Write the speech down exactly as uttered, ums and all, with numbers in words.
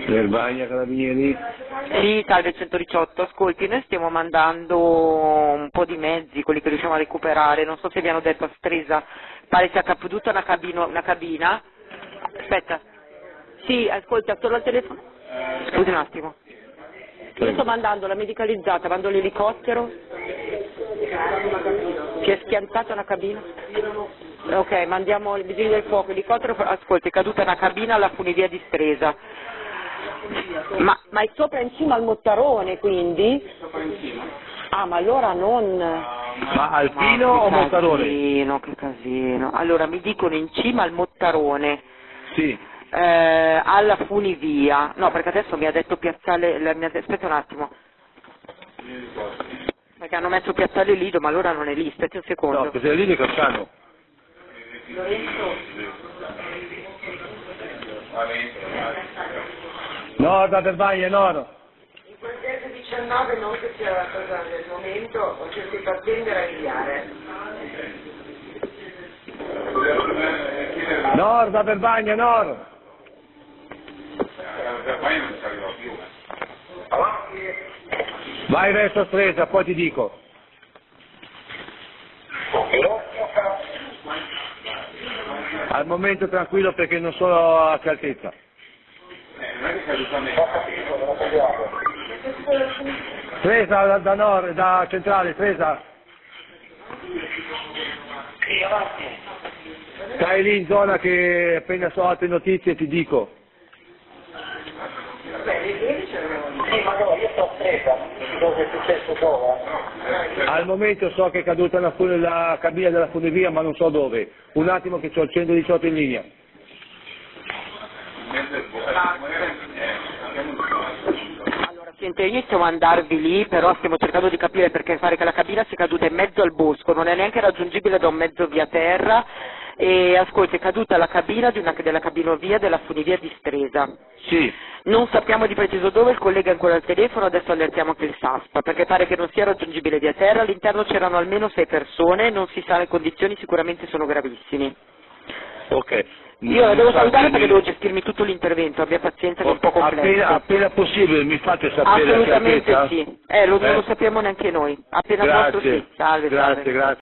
Verbagna, Carabinieri. Sì, salve centodiciotto, ascolti, noi stiamo mandando un po' di mezzi, quelli che riusciamo a recuperare, non so se vi hanno detto a Stresa, pare sia caduta una, cabino, una cabina. Aspetta, sì, ascolta, torno al telefono. Scusi un attimo. Io sto mandando la medicalizzata, mando l'elicottero. Si è schiantata una cabina? Ok, mandiamo i vigili del fuoco, l'elicottero, ascolti, è caduta una cabina alla funivia di Stresa. Ma, ma è sopra in cima al Mottarone, quindi? Ah, ma allora non... Ma alpino o Mottarone? Che casino, che casino. Allora, mi dicono in cima al Mottarone. Sì. Eh, alla funivia. No, perché adesso mi ha detto Piazzale... La, mi ha, aspetta un attimo. Perché hanno messo Piazzale Lido, ma allora non è lì, aspetti un secondo. No, Piazzale Lido è Cascano. No, da Verbagna, no. In quel diciannove non che c'era la cosa del momento, ho cercato di attendere a inviare. Nord, da Verbagna, Nord. Vai verso Stresa, poi ti dico. Al momento tranquillo perché non so a che altezza. Stresa da, da nord, da centrale, Stresa. Stai lì in zona che appena so altre notizie ti dico. Al momento so che è caduta la, la cabina della funivia ma non so dove. Un attimo che ho il centodiciotto in linea. Allora, sente, io stiamo a mandarvi lì, però stiamo cercando di capire perché pare che la cabina sia caduta in mezzo al bosco, non è neanche raggiungibile da un mezzo via terra. E ascolti, è caduta la cabina di una, della cabinovia della funivia di Stresa. Sì. Non sappiamo di preciso dove, il collega è ancora al telefono, adesso allertiamo anche il S A S P, perché pare che non sia raggiungibile via terra, all'interno c'erano almeno sei persone, non si sa, le condizioni sicuramente sono gravissime. Ok. Io la devo salutare perché mi... devo gestirmi tutto l'intervento, abbia pazienza che è un po' complesso. Appena, appena possibile mi fate sapere. Assolutamente sì, eh, lo, non eh? lo sappiamo neanche noi, appena Grazie. posso sì, salve, Grazie, salve. grazie.